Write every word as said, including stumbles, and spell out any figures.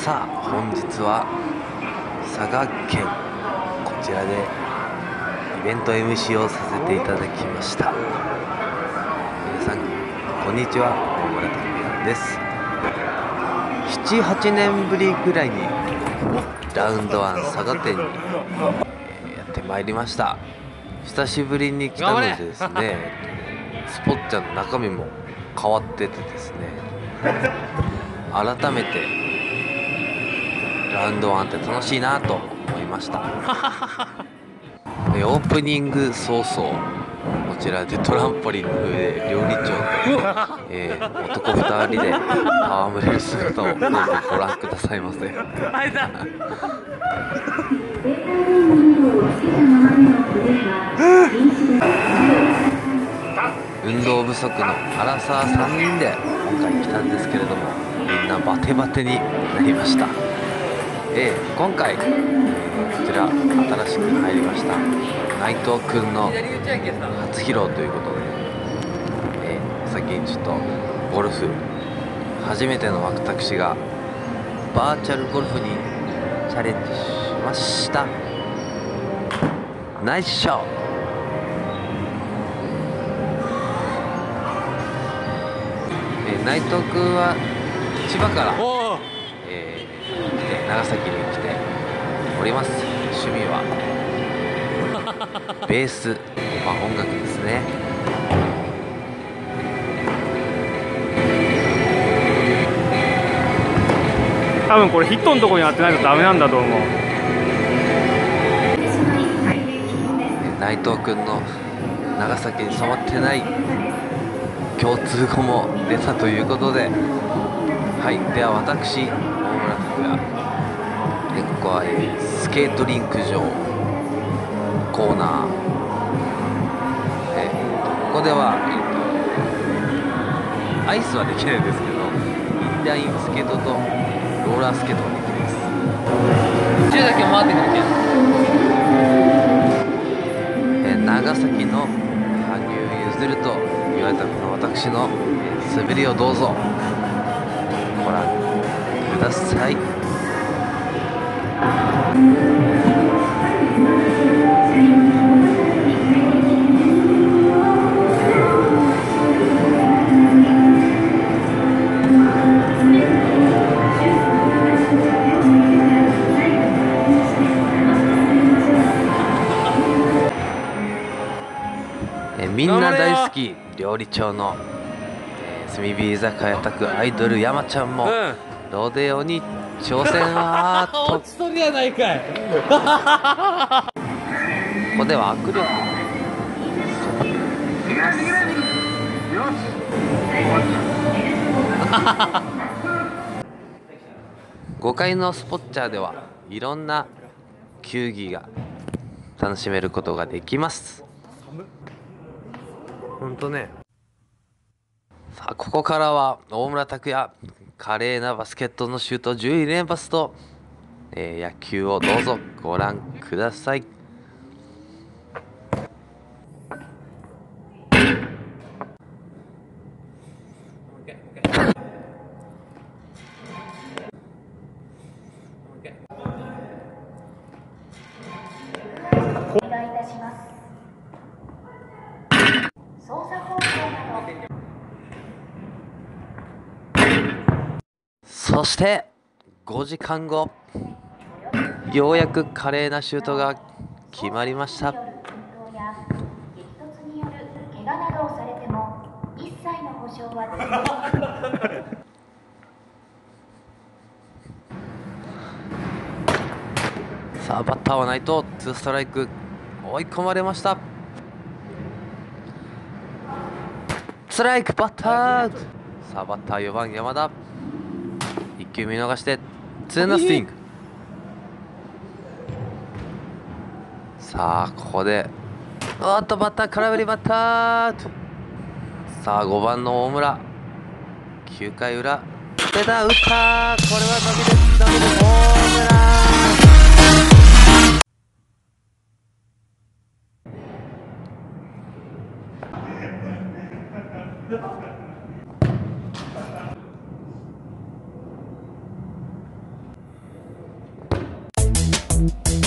さあ本日は佐賀県こちらでイベント エムシー をさせていただきました。皆さんこんにちは、大村拓也です。ななはちねんぶりぐらいにラウンドワン佐賀店に、えー、やってまいりました。久しぶりに来たのでですね、スポッチャの中身も変わっててですね、改めてラウンドワンって楽しいなと思いました。でオープニング早々こちらでトランポリンの上で料理長と、えー、男ふたりで戯れる姿をどうぞご覧くださいませ。運動不足のアラサーさんにんで今回来たんですけれども、みんなバテバテになりました。えー、今回、えー、こちら新しく入りました内藤くんの初披露ということで、えー、先にちょっとゴルフ初めての私がバーチャルゴルフにチャレンジしました。ナイスショット。えー、内藤くんは千葉から、えー、長崎に来ております。趣味はベース、まあ、音楽ですね。 多分これヒットのところに当てないとダメなんだと思う。 内藤君の長崎に染まってない共通語も出たということで、はい、では私大村拓也、えここは、えー、スケートリンク場コーナー、えー、ここでは、えー、アイスはできないんですけど、インラインスケートとローラースケートができます。じゅうだけ回ってくるけん、えー、長崎の羽生結弦と言われたこの私の、えー、滑りをどうぞご覧ください。えみんな大好き料理長の、えー、炭火居酒屋宅アイドル山ちゃんも、うん、ロデオに挑戦。はーっと落ちとるやないかい。 ここでは握力ごかいのスポッチャーではいろんな球技が楽しめることができます。ほんとね。さあここからは大村拓也、華麗なバスケットのシュートじゅうい連発と、えー、野球をどうぞご覧ください。 お願いいたします。操作方法など。 そしてごじかんご、ようやく華麗なシュートが決まりました。さあバッターは内藤、ツーストライク、追い込まれました。ストライク、バッター。さあバッターよばん山田、いっきゅう見逃してツーナスティング。さあここでおっとバッター空振りバッター。さあごばんの大村、きゅうかい裏出た、打った。これは伸びる伸びるホームラン。 す。